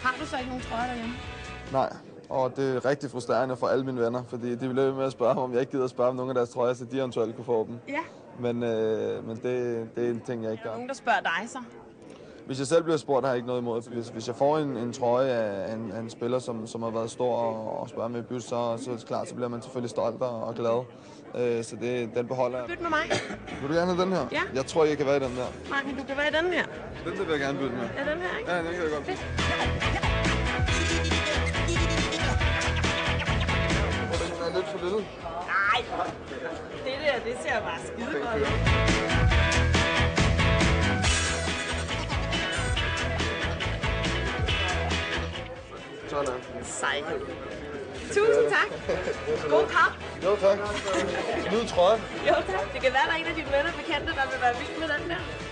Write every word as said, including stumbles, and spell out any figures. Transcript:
Har du så ikke nogen trøjer derhjemme? Nej, og det er rigtig frustrerende for alle mine venner, fordi de bliver ved med at spørge mig, om jeg ikke gider at spørge om nogle af deres trøjer, så de eventuelt kunne få dem. Ja. Men, øh, men det, det er en ting, jeg ikke Er der gør. nogen, der spørger dig så? Hvis jeg selv bliver spurgt, har jeg ikke noget imod. Hvis, hvis jeg får en, en trøje af en, af en spiller, som, som har været stor og, og spørger med i byt, så, så er det klart, så bliver man selvfølgelig stolt og, og glad. Øh, så det, den beholder jeg. Byt med mig. Vil du gerne have den her? Ja. Jeg tror, jeg kan være i den der. Nej, men du kan være i den her. Den der vil jeg gerne bytte med. Ja, den her, ikke? Ja, den kan jeg godt. Fedt. Den er lidt for lille. Nej, det der, det ser bare skide godt ud. Sådan. Sejhed. Tusind tak. God kamp. Jo, tak. Nyd trøjen. Jo, tak. Det kan være, der er en af dine venner bekendte, der vil være vild med den der.